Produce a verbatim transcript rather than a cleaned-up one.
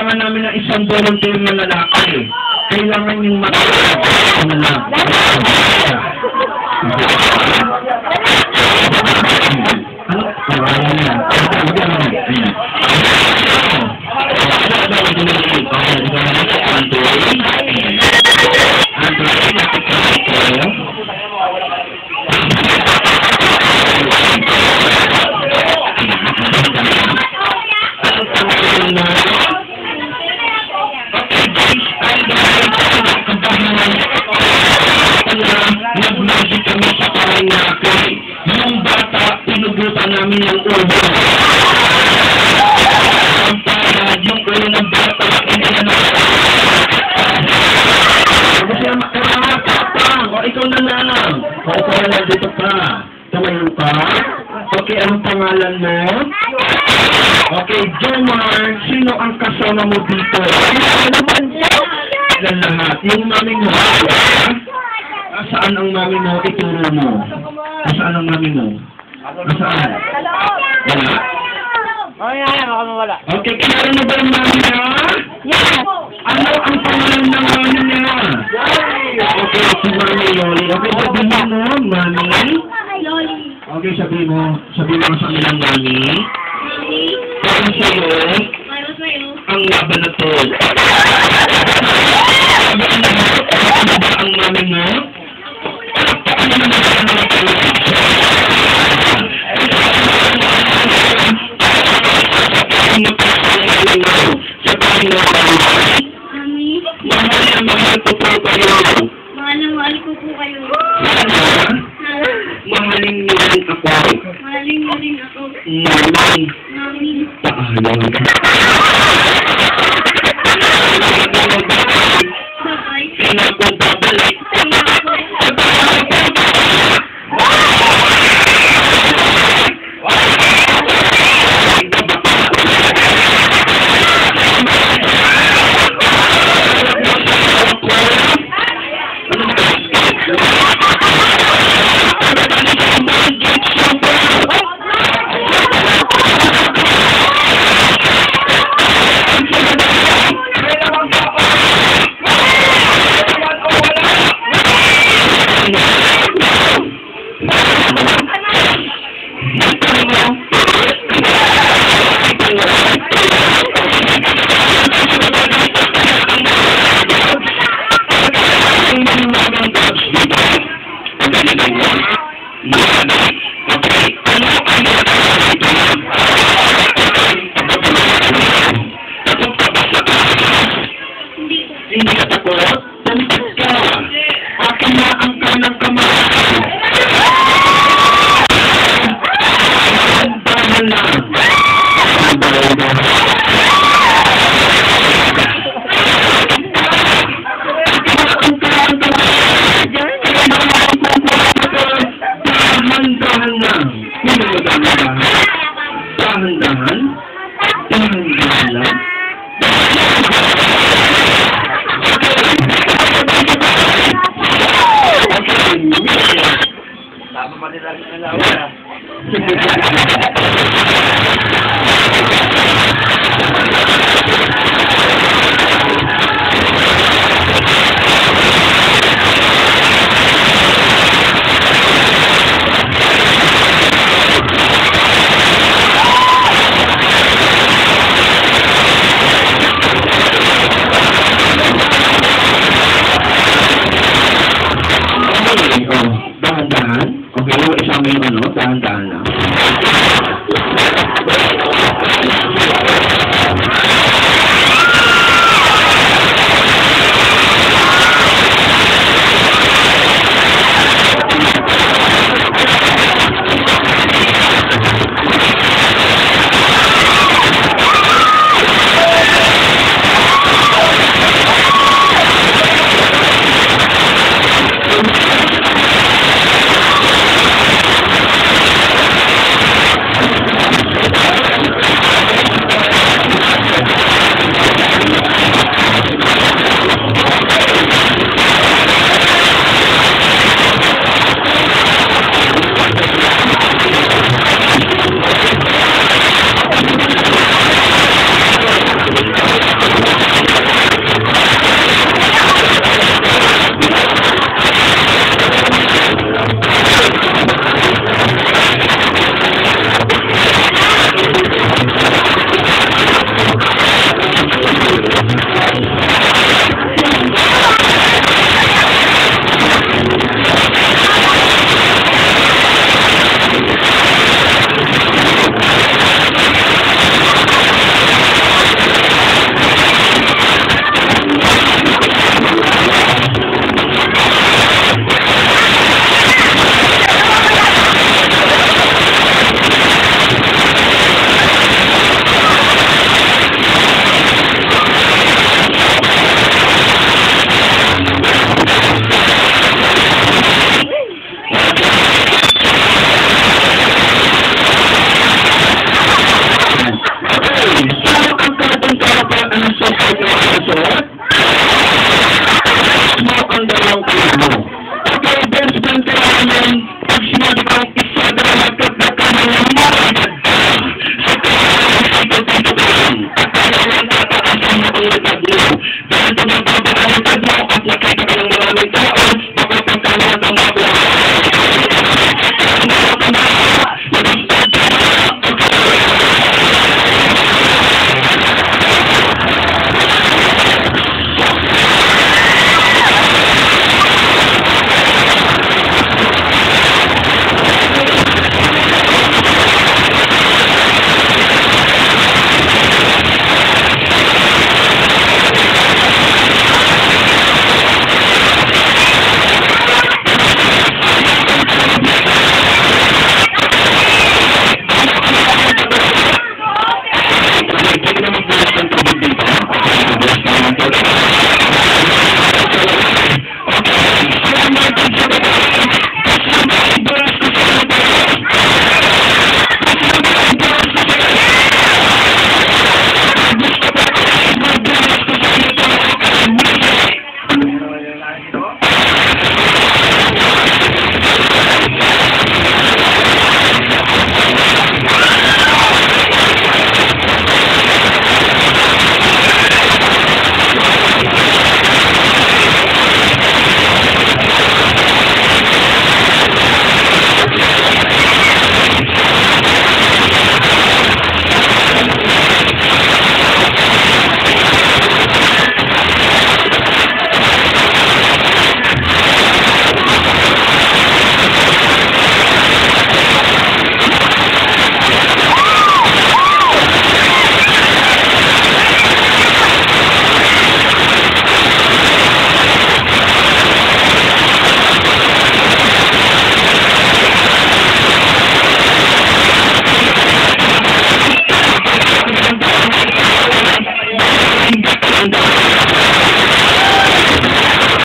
kailangan namin ng isang volunteer na lalaki. Kailangan yung matulog na lang. Ano? Pangalan niya. Ayan. Nag-magic kami sa karing natin. Yung bata, pinugutan namin ng ulo. Ang para, yung ulo ng bata, hindi na kasi kaya matapang. O, ikaw na lang. O, ikaw na lang dito ka. Tumayo ka. Okay, anong pangalan mo? Okay, Jomar, sino ang kasama mo dito? Yan lahat. Yung mami mo, saan ang mami mo? Ituro mo. Saan ang mami mo? Saan? Wala? Oo, yan, yan. Baka mawala. Okay, kilala mo ba yung mami niya? Yes! Ano ang pangalan ng mami niya? Okay, si Mami Loli. Okay, sabihin mo, Mami? Loli. Okay, sabihin mo, sabihin mo sa kanilang Mami. Mami. Para sa'yo, Para sa'yo. ang laban na to. Sabihin mo, ano ba ang mami mo? Paano mo ba ang mami mo? Sabihin mo, Mami. mahal na mahal ko po kayo. Mahal na mahal ko po kayo. Sana, mahalin niyo rin ako. Mahalin mo rin ako. Mami, Mami. paalam. Bye-bye. Kailan ko babalik? Kailangan ko. Hindi ka takot? Tumpit ka! Akin na ang kanang kamay! Dahan lang! Dahan-dahan lang! Hindi mo dahan-dahan? Dahan-dahan? Dahan-dahan lang? Tama pa nila ang nalawa.